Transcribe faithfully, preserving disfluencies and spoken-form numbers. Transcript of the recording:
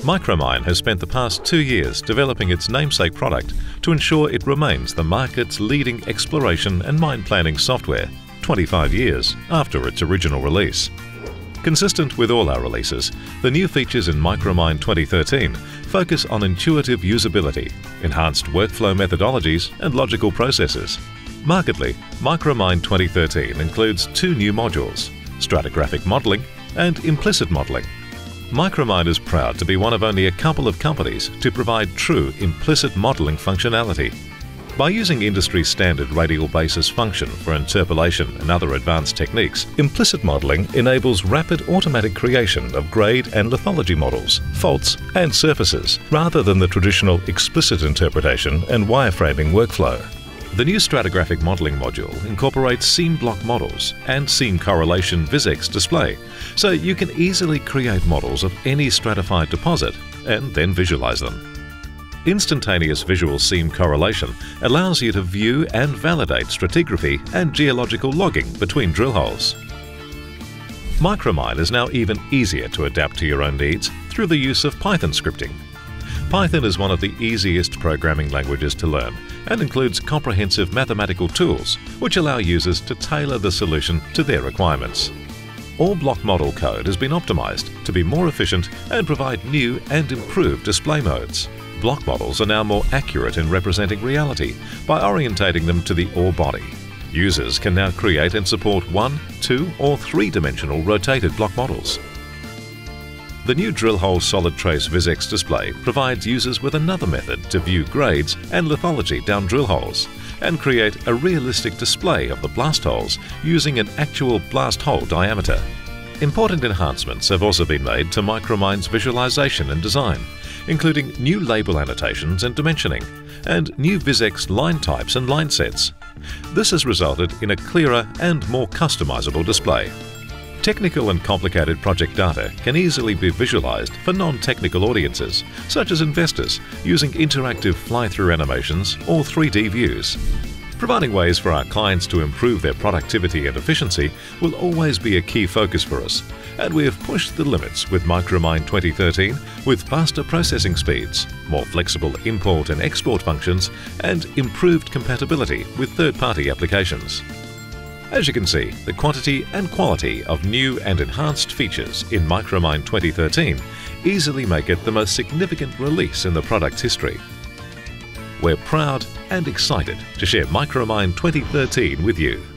Micromine has spent the past two years developing its namesake product to ensure it remains the market's leading exploration and mine planning software twenty-five years after its original release. Consistent with all our releases, the new features in Micromine twenty thirteen focus on intuitive usability, enhanced workflow methodologies and logical processes. Markedly, Micromine twenty thirteen includes two new modules, stratigraphic modelling and implicit modelling. Micromine is proud to be one of only a couple of companies to provide true implicit modelling functionality. By using industry-standard radial basis function for interpolation and other advanced techniques, implicit modelling enables rapid automatic creation of grade and lithology models, faults and surfaces, rather than the traditional explicit interpretation and wireframing workflow. The new stratigraphic modelling module incorporates seam block models and seam correlation Visualise display, so you can easily create models of any stratified deposit and then visualize them. Instantaneous visual seam correlation allows you to view and validate stratigraphy and geological logging between drill holes. Micromine is now even easier to adapt to your own needs through the use of Python scripting. Python is one of the easiest programming languages to learn and includes comprehensive mathematical tools which allow users to tailor the solution to their requirements. All block model code has been optimized to be more efficient and provide new and improved display modes. Block models are now more accurate in representing reality by orientating them to the ore body. Users can now create and support one, two or three-dimensional rotated block models. The new drill hole solid trace Visualise display provides users with another method to view grades and lithology down drill holes and create a realistic display of the blast holes using an actual blast hole diameter. Important enhancements have also been made to Micromine's visualization and design, including new label annotations and dimensioning, and new Visualise line types and line sets. This has resulted in a clearer and more customizable display. Technical and complicated project data can easily be visualized for non-technical audiences, such as investors, using interactive fly-through animations or three D views. Providing ways for our clients to improve their productivity and efficiency will always be a key focus for us, and we have pushed the limits with Micromine twenty thirteen with faster processing speeds, more flexible import and export functions, and improved compatibility with third-party applications. As you can see, the quantity and quality of new and enhanced features in Micromine twenty thirteen easily make it the most significant release in the product's history. We're proud and excited to share Micromine twenty thirteen with you.